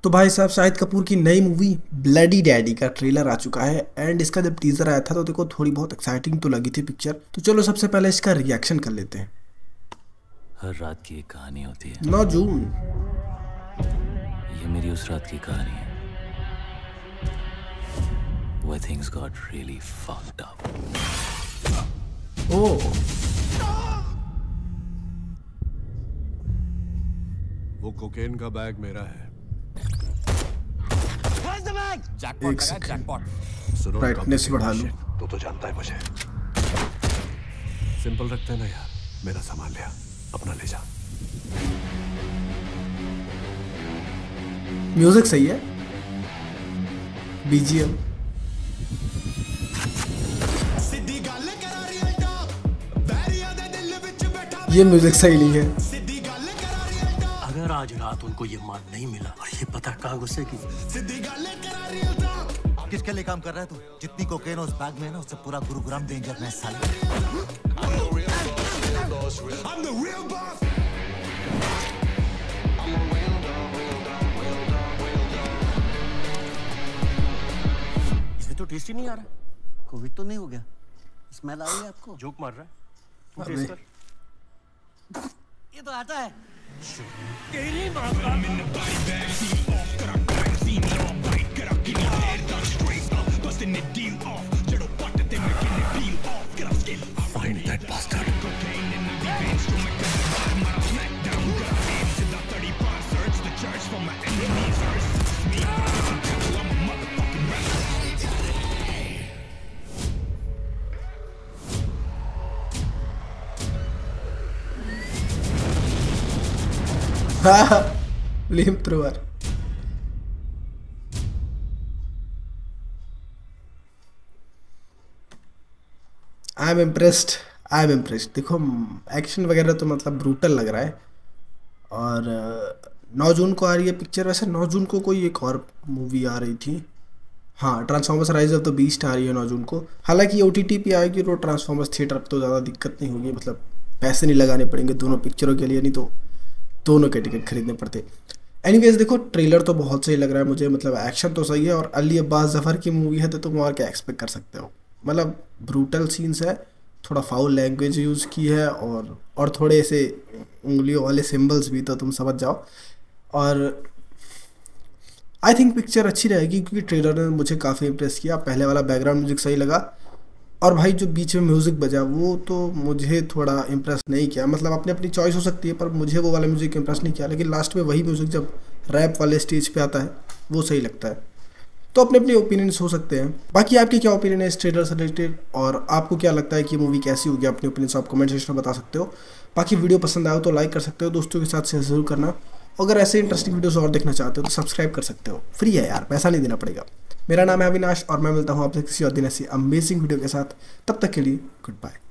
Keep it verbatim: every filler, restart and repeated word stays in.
तो भाई साहब शाहिद कपूर की नई मूवी ब्लडी डैडी का ट्रेलर आ चुका है एंड इसका जब टीजर आया था तो देखो थोड़ी बहुत एक्साइटिंग तो लगी थी पिक्चर। तो चलो सबसे पहले इसका रिएक्शन कर लेते हैं। हर रात की एक कहानी होती है। नौ जून। ये मेरी उस रात की कहानी है where things got really fucked up. ओह, वो कोकेन का बैग मेरा है। एक सेकंड ब्राइटनेस बढ़ा लो। तू तो जानता है मुझे। सिंपल रखते हैं ना यार। मेरा सामान लिया, अपना ले जा। म्यूजिक सही है, बीजीएम। ये म्यूजिक सही नहीं है। अगर आज रात उनको ये माल नहीं मिला और ये पता कहाँ घुसेगी। किसके लिए काम कर रहा है तू? जितनी कोकेन उस बैग में है ना, उससे पूरा गुरुग्राम डेंजर में साले। इसमें तो टेस्ट ही नहीं आ रहा। कोविड तो नहीं हो गया? स्मेल आ रही है आपको? जोक मार रहा है? तू टेस्ट कर। ये तो आता है। तेरी माँ का। Find that bastard. Flame thrower. I am impressed, I am impressed. देखो एक्शन वगैरह तो मतलब ब्रूटल लग रहा है। और नौ जून को आ रही है पिक्चर। वैसे नौ जून को कोई एक और मूवी आ रही थी, हाँ, Transformers rise of the beast आ रही है नौ जून को। हालांकि ओ टी टी पे आएगी तो ट्रांसफॉर्मर्स थिएटर पर तो ज़्यादा दिक्कत नहीं होगी, मतलब पैसे नहीं लगाने पड़ेंगे दोनों पिक्चरों के लिए, नहीं तो दोनों के टिकट खरीदने पड़ते। एनीवेज देखो ट्रेलर तो बहुत सही लग रहा है मुझे, मतलब एक्शन तो सही है और अली अब्बास जफ़र की मूवी है तो तुम और क्या एक्सपेक्ट कर सकते हो। मतलब ब्रूटल सीन्स है, थोड़ा फाउल लैंग्वेज यूज़ की है और और थोड़े ऐसे उंगलियों वाले सिंबल्स भी, तो तुम समझ जाओ। और आई थिंक पिक्चर अच्छी रहेगी क्योंकि ट्रेलर ने मुझे काफ़ी इम्प्रेस किया। पहले वाला बैकग्राउंड म्यूजिक सही लगा और भाई जो बीच में म्यूज़िक बजा वो तो मुझे थोड़ा इम्प्रेस नहीं किया। मतलब अपनी अपनी चॉइस हो सकती है पर मुझे वो वाला म्यूज़िक इम्प्रेस नहीं किया। लेकिन लास्ट में वही म्यूज़िक जब रैप वाले स्टेज पे आता है वो सही लगता है। तो अपने अपने ओपिनियंस हो सकते हैं। बाकी आपकी क्या ओपिनियन है इस ट्रेलर से रिलेटेड और आपको क्या लगता है कि मूवी कैसी होगी? अपने ओपिनियंस आप कमेंट सेक्शन में बता सकते हो। बाकी वीडियो पसंद आया तो लाइक कर सकते हो, दोस्तों के साथ शेयर जरूर करना। अगर ऐसे इंटरेस्टिंग वीडियोस और देखना चाहते हो तो सब्सक्राइब कर सकते हो, फ्री है यार, पैसा नहीं देना पड़ेगा। मेरा नाम है अविनाश और मैं मिलता हूँ आपसे किसी और दिन ऐसी अमेजिंग वीडियो के साथ। तब तक के लिए गुड बाय।